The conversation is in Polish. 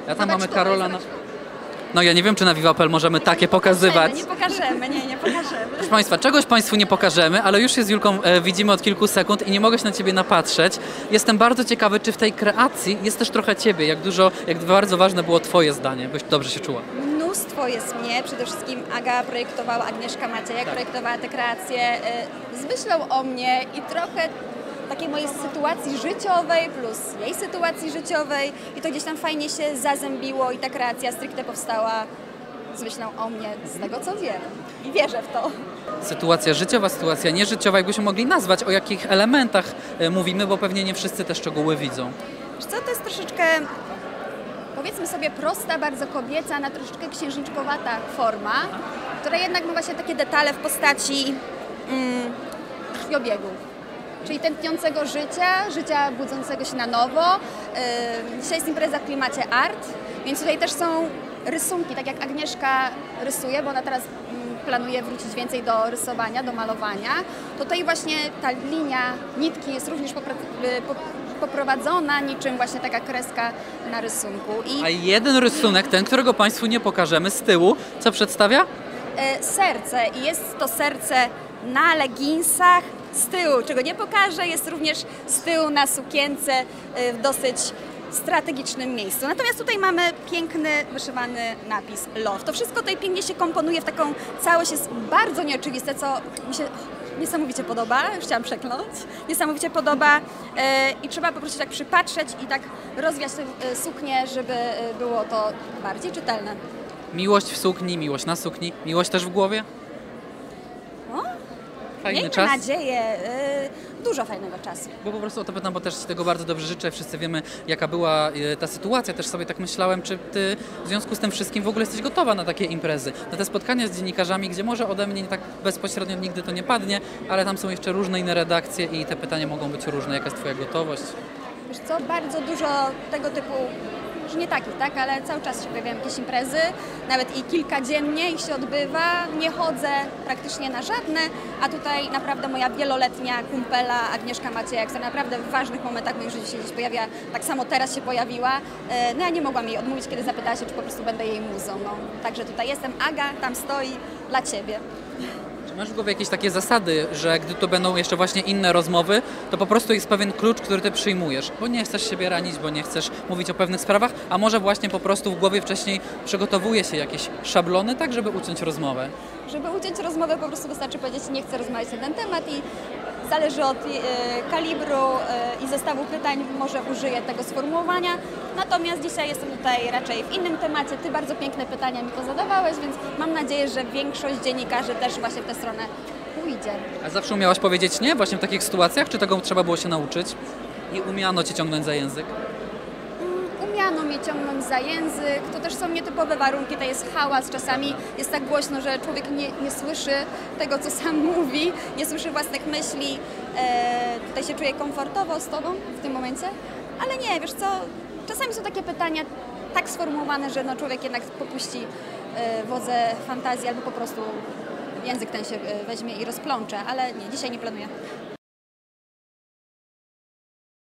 Ja tam mamy Karola na... No ja nie wiem, czy na Viva.pl możemy takie pokazywać. Nie pokażemy, nie pokażemy. Proszę Państwa, czegoś Państwu nie pokażemy, ale już się z Julką widzimy od kilku sekund i nie mogę się na Ciebie napatrzeć. Jestem bardzo ciekawy, czy w tej kreacji jest też trochę Ciebie, jak bardzo ważne było Twoje zdanie, byś dobrze się czuła. Mnóstwo jest mnie, przede wszystkim Aga projektowała, Agnieszka Maciejak projektowała te kreacje z myślą o mnie i trochę takiej mojej sytuacji życiowej plus jej sytuacji życiowej i to gdzieś tam fajnie się zazębiło i ta kreacja stricte powstała z myślą o mnie, z tego co wiem i wierzę w to. Sytuacja życiowa, sytuacja nieżyciowa, jakbyśmy mogli nazwać, o jakich elementach mówimy, bo pewnie nie wszyscy te szczegóły widzą. Wiesz co, to jest troszeczkę, powiedzmy sobie, prosta, bardzo kobieca, na troszeczkę księżniczkowata forma, która jednak ma właśnie takie detale w postaci krwiobiegu. Czyli tętniącego życia budzącego się na nowo. Dzisiaj jest impreza w klimacie art, więc tutaj też są rysunki, tak jak Agnieszka rysuje, bo ona teraz planuje wrócić więcej do rysowania, do malowania. Tutaj właśnie ta linia nitki jest również poprowadzona niczym właśnie taka kreska na rysunku. A jeden rysunek, ten, którego Państwu nie pokażemy, z tyłu, co przedstawia? Serce i jest to serce na leginsach z tyłu, czego nie pokażę, jest również z tyłu na sukience w dosyć strategicznym miejscu. Natomiast tutaj mamy piękny, wyszywany napis Love. To wszystko tutaj pięknie się komponuje w taką całość, jest bardzo nieoczywiste, co mi się niesamowicie podoba, już chciałam przekląć, niesamowicie podoba i trzeba po prostu tak przypatrzeć i tak rozwiać tę suknię, żeby było to bardziej czytelne. Miłość w sukni, miłość na sukni, miłość też w głowie? Fajny Miejmy czas. nadzieję, dużo fajnego czasu. Bo po prostu o to pytam, bo też Ci tego bardzo dobrze życzę. Wszyscy wiemy, jaka była ta sytuacja. Też sobie tak myślałem, czy Ty w związku z tym wszystkim w ogóle jesteś gotowa na takie imprezy, na te spotkania z dziennikarzami, gdzie może ode mnie tak bezpośrednio nigdy to nie padnie, ale tam są jeszcze różne inne redakcje i te pytania mogą być różne. Jaka jest Twoja gotowość? Wiesz co, bardzo dużo tego typu, że nie takich, tak, ale cały czas się pojawiają jakieś imprezy, nawet i kilka dziennie ich się odbywa. Nie chodzę praktycznie na żadne, a tutaj naprawdę moja wieloletnia kumpela Agnieszka Maciejak, która naprawdę w ważnych momentach w moim życiu się gdzieś pojawia, tak samo teraz się pojawiła. No ja nie mogłam jej odmówić, kiedy zapytała się, czy po prostu będę jej muzą. No, także tutaj jestem, Aga tam stoi dla Ciebie. Masz w głowie jakieś takie zasady, że gdy to będą jeszcze właśnie inne rozmowy, to po prostu jest pewien klucz, który Ty przyjmujesz, bo nie chcesz siebie ranić, bo nie chcesz mówić o pewnych sprawach, a może właśnie po prostu w głowie wcześniej przygotowuje się jakieś szablony, tak żeby uciąć rozmowę? Żeby uciąć rozmowę, po prostu wystarczy powiedzieć, nie chcę rozmawiać na ten temat i zależy od kalibru i zestawu pytań, może użyję tego sformułowania. Natomiast dzisiaj jestem tutaj raczej w innym temacie. Ty bardzo piękne pytania mi pozadawałeś, więc mam nadzieję, że większość dziennikarzy też właśnie w tę stronę pójdzie. A zawsze umiałaś powiedzieć nie właśnie w takich sytuacjach, czy tego trzeba było się nauczyć i umiano Cię ciągnąć za język? Umiano mnie ciągnąć za język, to też są nietypowe warunki, to jest hałas, czasami jest tak głośno, że człowiek nie słyszy tego, co sam mówi, nie słyszy własnych myśli, tutaj się czuje komfortowo z Tobą w tym momencie, ale nie, wiesz co, czasami są takie pytania tak sformułowane, że no człowiek jednak popuści wodze fantazji albo po prostu język ten się weźmie i rozplącze, ale nie, dzisiaj nie planuję.